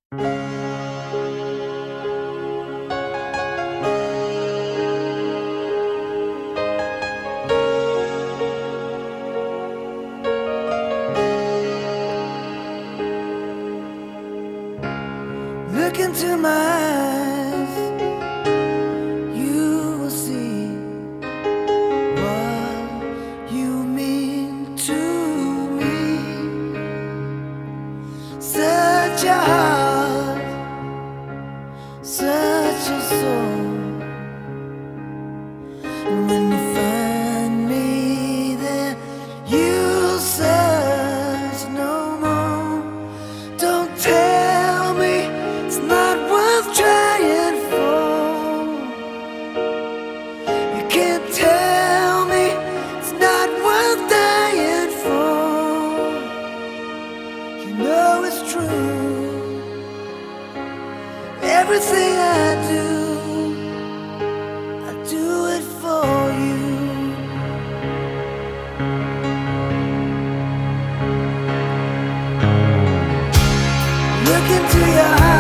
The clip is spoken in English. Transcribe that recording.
Look into my eyes, you will see what you mean to me. Such a heart, such a soul. And when you find me there, you'll search no more. Don't tell me it's not worth trying for. You can't tell me it's not worth dying for. You know it's true. Everything I do it for you. Look into your eyes.